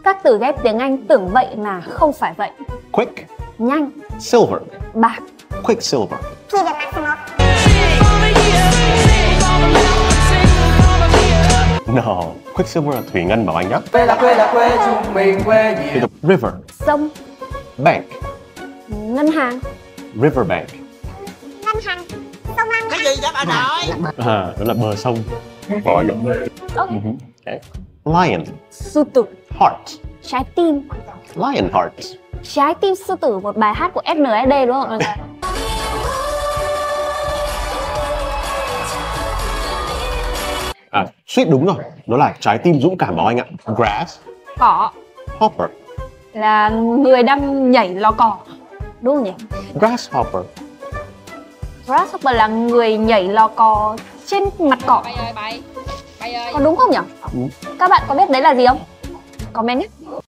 Các từ ghép tiếng Anh tưởng vậy mà không phải vậy. Quick, Nhanh, silver, bạc. quicksilver. No, quicksilver là thủy ngân Bảo Anh nhá. Quê là quê chúng mình quê Tiếp gì. tục river, Sông, bank, ngân hàng. river bank. Cái gì vậy bà nội? Đó là bờ sông. Rồi. Okay. Okay. Lion, Sư tử, heart, trái tim. lion heart. Trái tim sư tử, một bài hát của SNSD đúng không? Suýt đúng rồi, đó là trái tim dũng cảm Bảo Anh ạ. Grass, Cỏ hopper, là người đang nhảy lò cò, đúng không nhỉ? grasshopper. Grasshopper là người nhảy lò cò trên mặt cỏ. Bay ơi bay. Bay ơi. Có đúng không nhỉ? Các bạn có biết đấy là gì không? Comment nhé.